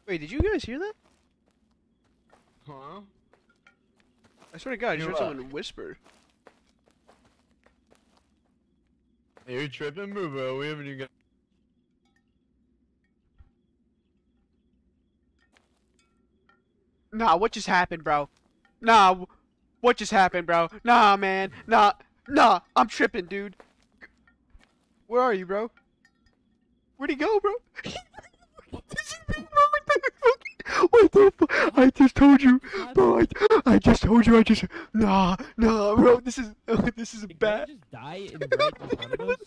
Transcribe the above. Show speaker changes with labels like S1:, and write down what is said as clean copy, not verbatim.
S1: Wait, did you guys hear that?
S2: Huh?
S1: I swear to God, I just
S2: Hear
S1: heard
S2: what?
S1: someone whisper.
S2: Hey, you're tripping, bro. We haven't even got.
S1: Nah, what just happened, bro? Nah, what just happened, bro? Nah, man. Nah, I'm tripping, dude. Where are you, bro? Where'd he go, bro? What the fuck? I just told you, bro. I just told you. Nah, bro. This is
S3: Did Greg
S1: bad.
S3: just die in right in front of us?